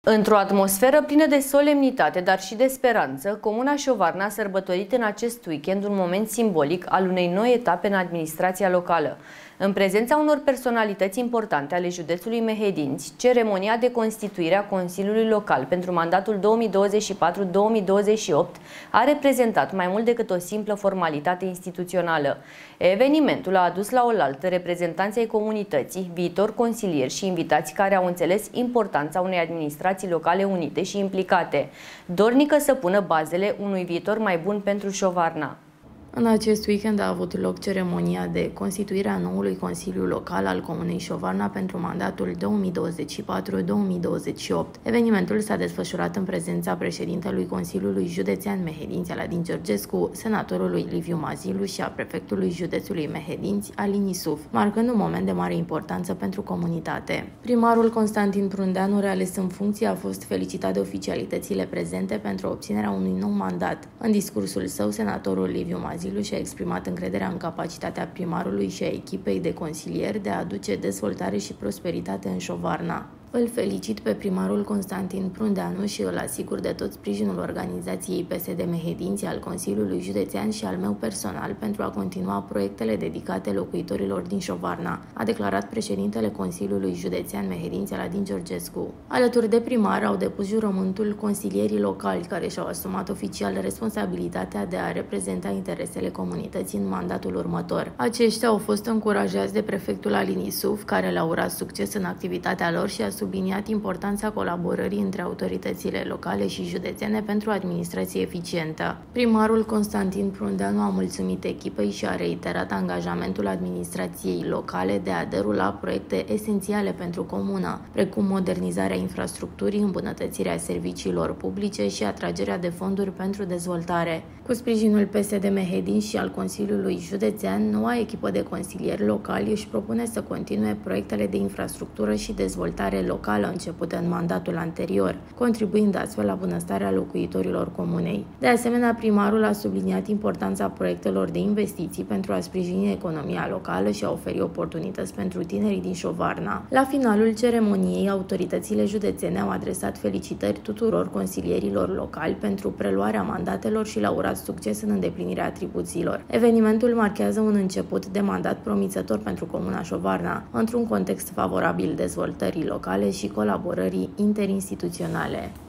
Într-o atmosferă plină de solemnitate, dar și de speranță, Comuna Șovarna a sărbătorit în acest weekend un moment simbolic al unei noi etape în administrația locală. În prezența unor personalități importante ale județului Mehedinți, ceremonia de constituire a Consiliului Local pentru mandatul 2024-2028 a reprezentat mai mult decât o simplă formalitate instituțională. Evenimentul a adus la oaltă reprezentanții ai comunității, viitori consilieri și invitați care au înțeles importanța unei administrații locale unite și implicate, dornică să pună bazele unui viitor mai bun pentru Șovarna. În acest weekend a avut loc ceremonia de constituire a noului Consiliu Local al Comunei Șovarna pentru mandatul 2024-2028. Evenimentul s-a desfășurat în prezența președintelui Consiliului Județean Mehedinți Aladin Georgescu, senatorului Liviu Mazilu și a prefectului județului Mehedinți Alin Isuf, marcând un moment de mare importanță pentru comunitate. Primarul Constantin Prundeanu, reales în funcție, a fost felicitat de oficialitățile prezente pentru obținerea unui nou mandat. În discursul său, senatorul Liviu Mazilu și-a exprimat încrederea în capacitatea primarului și a echipei de consilieri de a aduce dezvoltare și prosperitate în Șovarna. Îl felicit pe primarul Constantin Prundeanu și îl asigur de tot sprijinul organizației PSD Mehedinți, al Consiliului Județean și al meu personal pentru a continua proiectele dedicate locuitorilor din Șovarna, a declarat președintele Consiliului Județean Mehedinți Aladin Georgescu. Alături de primar au depus jurământul consilierii locali care și-au asumat oficial responsabilitatea de a reprezenta interesele comunității în mandatul următor. Aceștia au fost încurajați de prefectul Alin Isuf, care le-a urat succes în activitatea lor și a subliniat importanța colaborării între autoritățile locale și județene pentru o administrație eficientă. Primarul Constantin Prundeanu a mulțumit echipei și a reiterat angajamentul administrației locale de a derula proiecte esențiale pentru comună, precum modernizarea infrastructurii, îmbunătățirea serviciilor publice și atragerea de fonduri pentru dezvoltare. Cu sprijinul PSD Mehedinți și al Consiliului Județean, noua echipă de consilieri locali își propune să continue proiectele de infrastructură și dezvoltare locală începută în mandatul anterior, contribuind astfel la bunăstarea locuitorilor comunei. De asemenea, primarul a subliniat importanța proiectelor de investiții pentru a sprijini economia locală și a oferi oportunități pentru tinerii din Șovarna. La finalul ceremoniei, autoritățile județene au adresat felicitări tuturor consilierilor locali pentru preluarea mandatelor și le-au urat succes în îndeplinirea atribuțiilor. Evenimentul marchează un început de mandat promițător pentru Comuna Șovarna, într-un context favorabil dezvoltării locale și colaborării interinstituționale.